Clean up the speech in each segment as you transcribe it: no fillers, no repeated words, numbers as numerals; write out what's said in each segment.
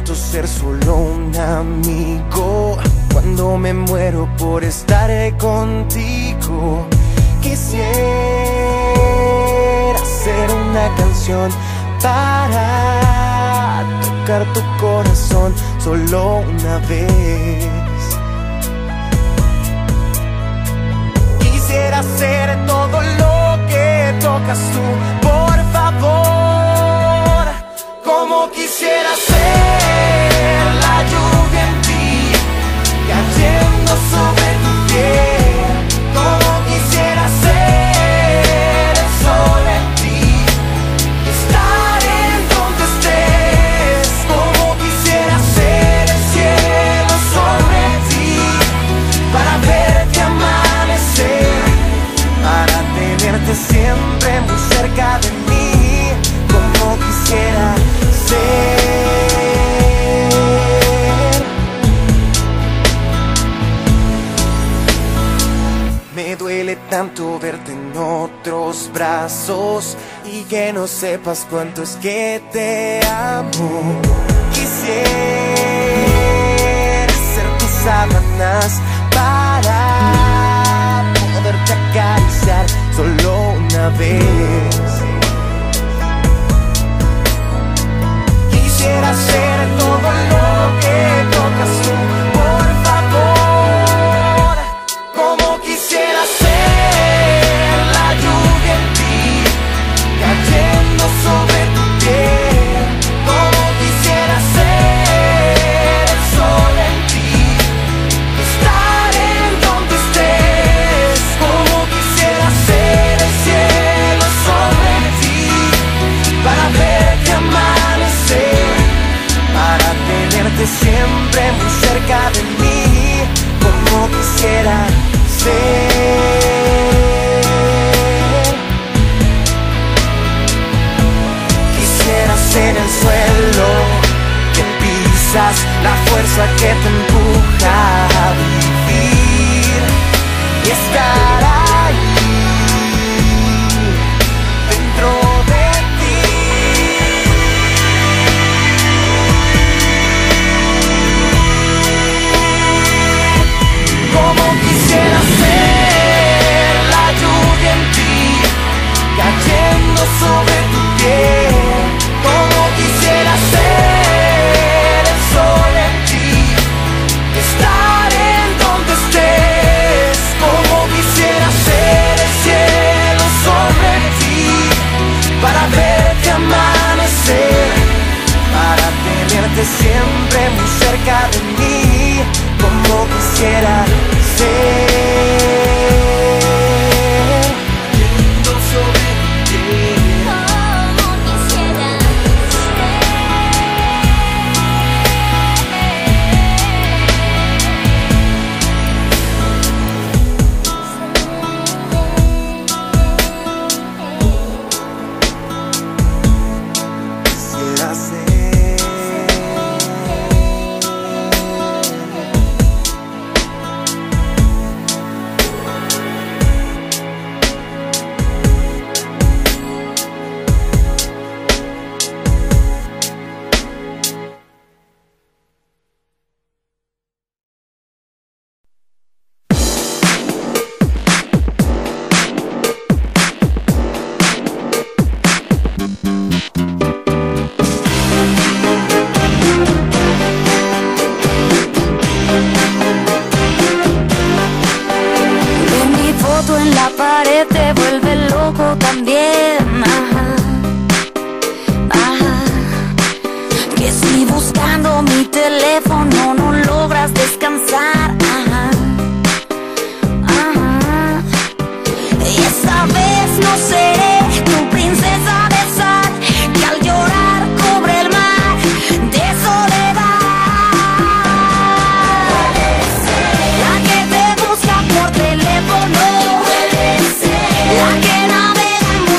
tanto ser solo un amigo. Cuando me muero por estar contigo, quisiera hacer una canción para tocar tu corazón solo una vez. Quisiera hacer todo lo que tocas tú, por favor. Como quisiera ser la lluvia en ti, cayendo sobre tu piel. Como quisiera ser el sol en ti, estar en donde estés. Como quisiera ser el cielo sobre ti, para verte amanecer, para tenerte siempre muy cerca de mí. Como quisiera ser. Me duele tanto verte en otros brazos y que no sepas cuánto es que te amo. Quisiera ser tus sábanas para poderte acariciar solo una vez. Quisiera hacer todo lo que tocas tú, por favor. Como quisiera ser la lluvia en ti, cayendo sobre tu piel. Como quisiera ser el sol en ti, estar en donde estés. Como quisiera ser el cielo sobre ti, para verte amanecer, para tenerte siempre muy cerca de mí. Como quisiera ser. Quisiera ser el suelo que pisas, la fuerza que te empuja a vivir y estar ahí dentro de ti. Como quisiera ser la lluvia en ti, cayendo sobre tu piel. Como quisiera ser el sol en ti, estar en donde estés. Como quisiera ser el cielo sobre ti, para verte amanecer, para tenerte siempre muy cerca de mí. Como quisiera ser. Cayendo sobre ti. Como quisiera Quisiera ser. Te vuelve loco también, ajá, ajá. Que si buscando mi teléfono no logras descansar, ajá, ajá. Y esta vez no seré tu princesa de sal, que al llorar cubre el mar de soledad. La que te busca por teléfono, la que navega en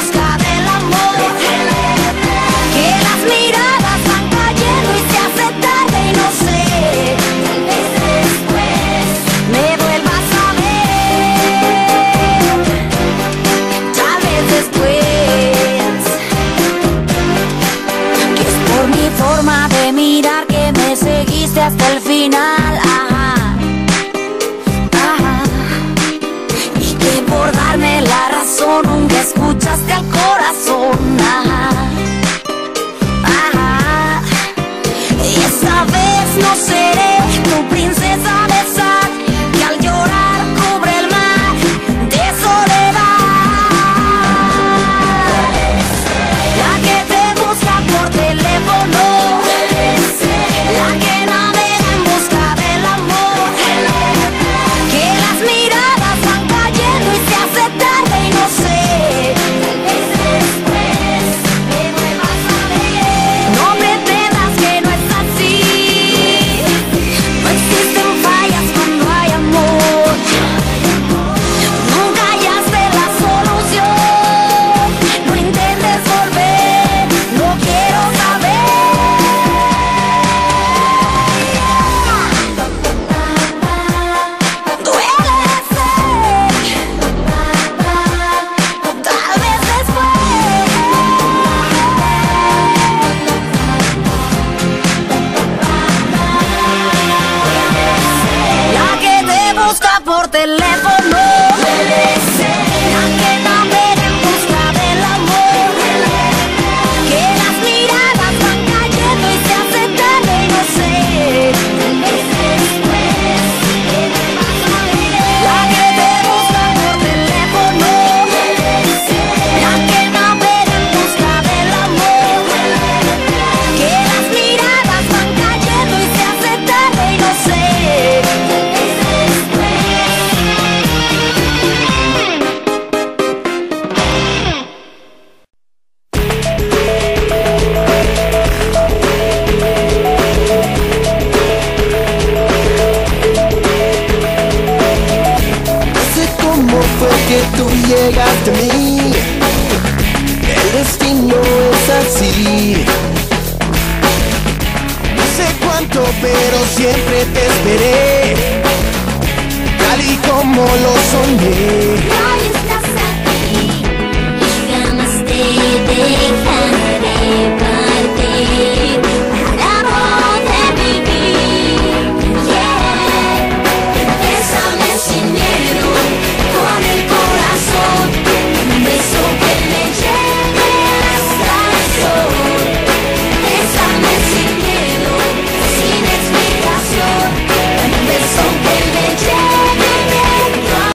escuchaste al corazón. Y esta vez no seré tu princesa de sal, que al llorar cubre el mar de soledad. La que te busca por teléfono, la que navega en busca del amor, que las miradas van cayendo y se hace tarde y no sé. Tal vez después me vuelvas a ver. No pretendas que no es así. No existen fallas cuando hay amor. Nunca hallaste la solución. No intentes volver, no quiero saber. Duele ser, tal vez después. La que te busca por teléfono, la que navega en busca del amor, que las miradas van cayendo y se hace tarde y no sé. Tal vez después me vuelvas a ver. La que te busca por teléfono, la que navega en busca del amor, que las miradas van cayendo y se hace tarde y no sé. Tal vez después. No sé cómo fue que tú llegaste a mí. El destino es así. No sé cuánto, pero siempre te esperé, tal y como lo soñé. Nadie